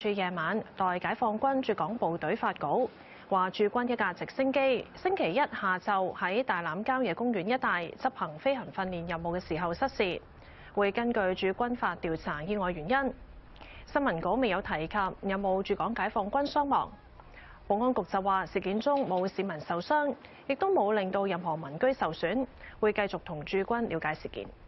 住夜晚代解放軍駐港部隊發稿，話駐軍一架直升機星期一下晝喺大欖郊野公園一帶執行飛行訓練任務嘅時候失事，會根據駐軍法調查意外原因。新聞稿未有提及有冇駐港解放軍傷亡。保安局就話事件中冇市民受傷，亦都冇令到任何民居受損，會繼續同駐軍了解事件。